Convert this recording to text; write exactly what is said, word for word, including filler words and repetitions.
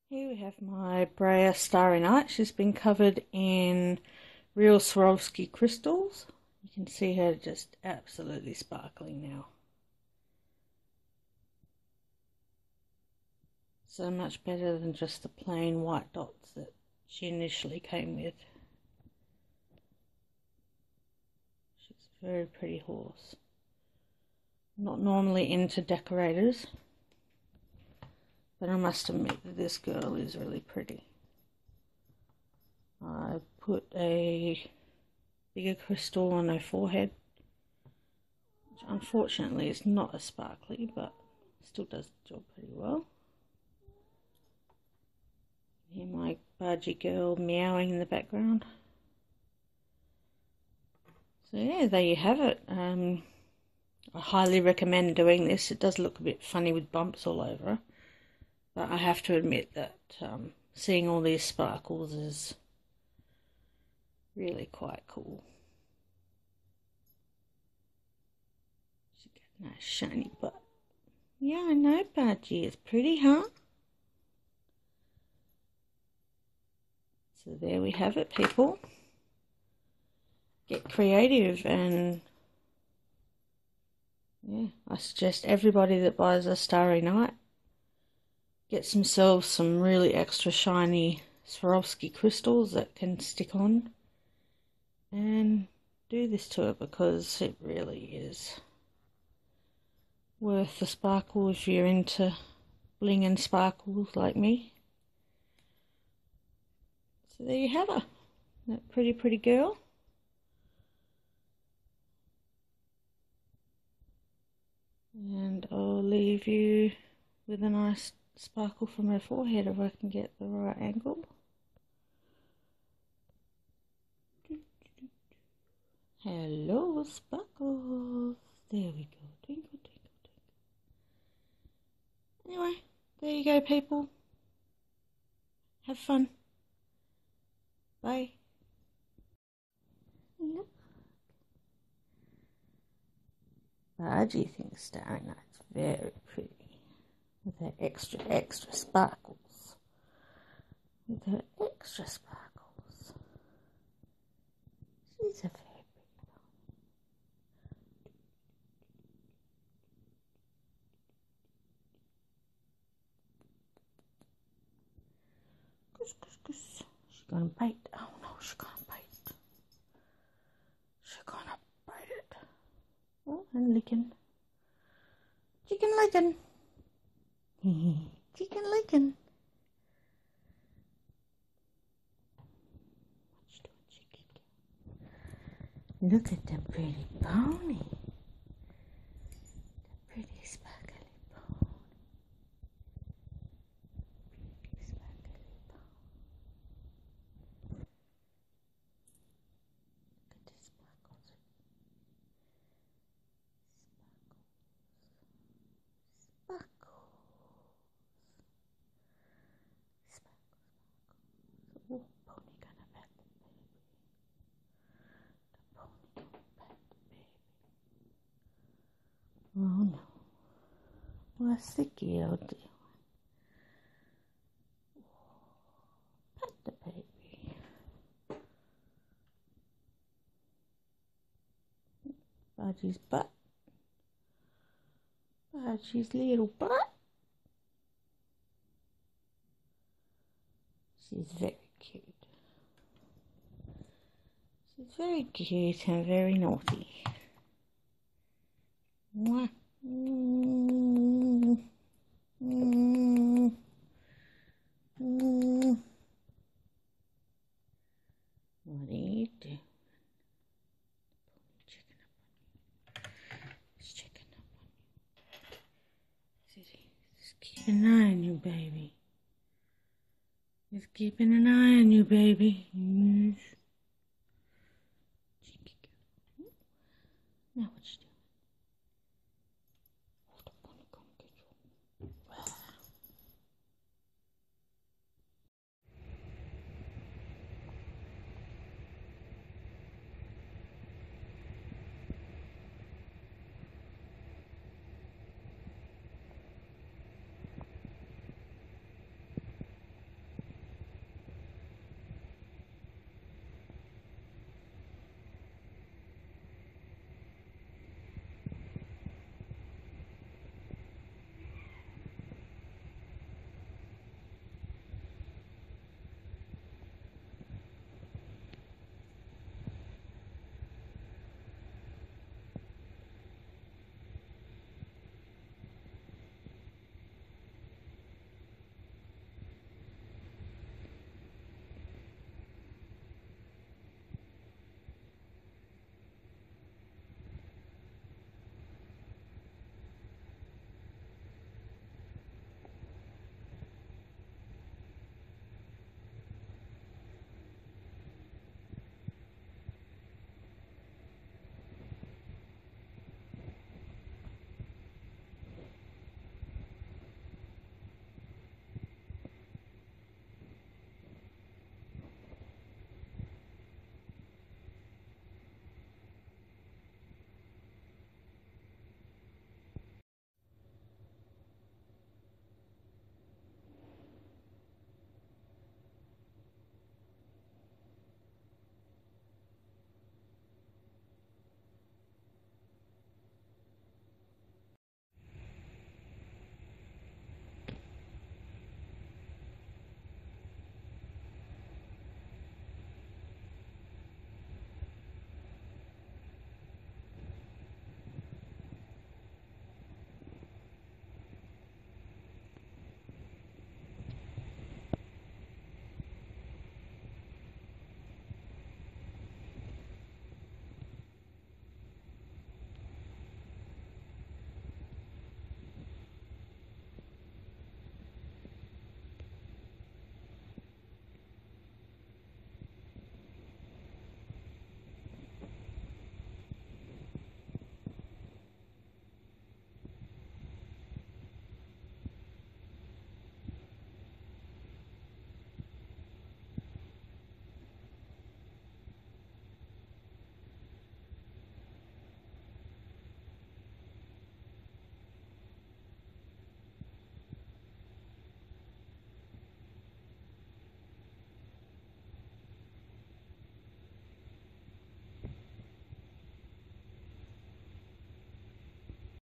Here we have my Brea Starry Night. She's been covered in real Swarovski crystals. You can see her just absolutely sparkling now. So much better than just the plain white dots that she initially came with. She's a very pretty horse. Not normally into decorators, but I must admit that this girl is really pretty. I put a bigger crystal on her forehead, which unfortunately is not as sparkly, but still does the job pretty well. Hear my Bargy girl meowing in the background. So yeah, there you have it. Um, I highly recommend doing this. It does look a bit funny with bumps all over her, but I have to admit that um, seeing all these sparkles is really quite cool. She's got a nice shiny butt. Yeah, I know, Bargy. It's pretty, huh? So there we have it, people. Get creative, and yeah, I suggest everybody that buys a Starry Night gets themselves some really extra shiny Swarovski crystals that can stick on, and do this to it, because it really is worth the sparkle if you're into bling and sparkles like me. So there you have her, that pretty pretty girl. And I'll leave you with a nice sparkle from her forehead if I can get the right angle. Hello, sparkles. There we go. Twinkle, twinkle, twinkle. Anyway, there you go, people. Have fun. Bye. Look. Bargy thinks Starry Night's very pretty, with her extra, extra sparkles. With her extra sparkles. She's a very pretty pony. Goose, goose, goose. She's gonna bite. Oh no, she's gonna bite. She's gonna bite it. Oh, and licking. Chicken licking. Chicken licking. Look at the pretty pony. The pretty sparkly pony. Pretty sparkly pony. Look at the sparkles. Sparkles. Sparkles. Sparkles. Oh, pony gonna pet the baby. The pony gonna pet the baby. Oh no. What's the girl doing? Pet the baby. Bargy's butt. Bargy's little butt. She's very cute. She's very cute and very naughty. Mwah. Mm. Mm. Mm. What are you doing? Checking up on you. He's checking up on you. He's keeping an eye on you, baby. He's keeping an eye on you, baby. Yes.